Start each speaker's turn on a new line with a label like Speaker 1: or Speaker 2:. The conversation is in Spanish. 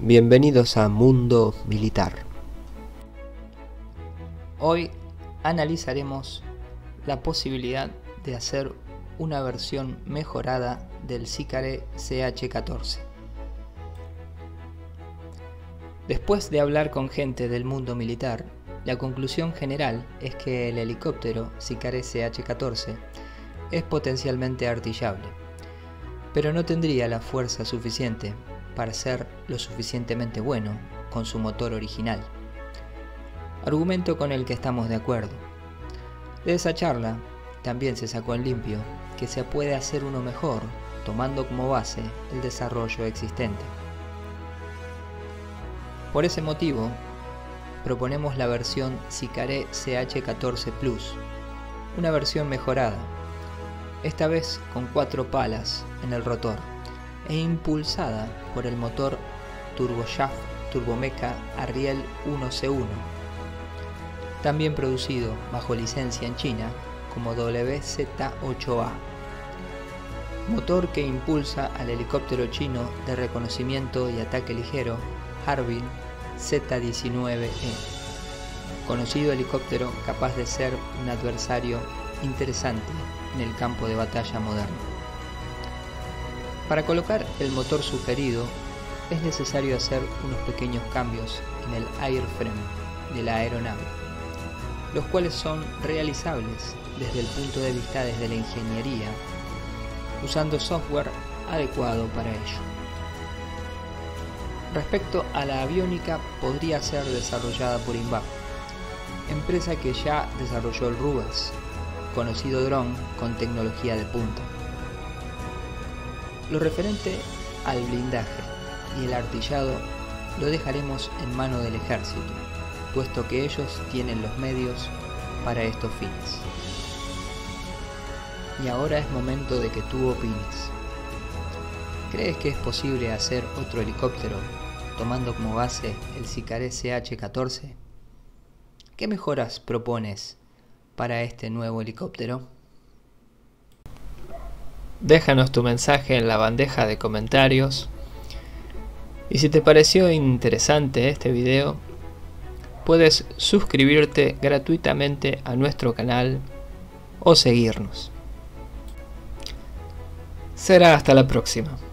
Speaker 1: Bienvenidos a Mundo Militar.
Speaker 2: Hoy analizaremos la posibilidad de hacer una versión mejorada del Sicare CH-14. Después de hablar con gente del mundo militar, la conclusión general es que el helicóptero Sicare CH-14 es potencialmente artillable, pero no tendría la fuerza suficiente para ser lo suficientemente bueno con su motor original. Argumento con el que estamos de acuerdo. De esa charla también se sacó en limpio que se puede hacer uno mejor tomando como base el desarrollo existente. Por ese motivo, proponemos la versión Sicare CH-14 Plus, una versión mejorada, esta vez con 4 palas en el rotor e impulsada por el motor Turboshaft Turbomeca Arriel 1C1, también producido bajo licencia en China como WZ-8A, motor que impulsa al helicóptero chino de reconocimiento y ataque ligero Harbin Z-19E, conocido helicóptero capaz de ser un adversario interesante en el campo de batalla moderno. Para colocar el motor sugerido es necesario hacer unos pequeños cambios en el airframe de la aeronave, los cuales son realizables desde el punto de vista desde la ingeniería, usando software adecuado para ello. Respecto a la aviónica, podría ser desarrollada por INVAP, empresa que ya desarrolló el RUAS, conocido dron con tecnología de punta. Lo referente al blindaje y el artillado lo dejaremos en mano del ejército, puesto que ellos tienen los medios para estos fines. Y ahora es momento de que tú opines. ¿Crees que es posible hacer otro helicóptero tomando como base el Sicare CH-14? ¿Qué mejoras propones para este nuevo helicóptero? Déjanos tu mensaje en la bandeja de comentarios. Y si te pareció interesante este video, puedes suscribirte gratuitamente a nuestro canal o seguirnos. Será hasta la próxima.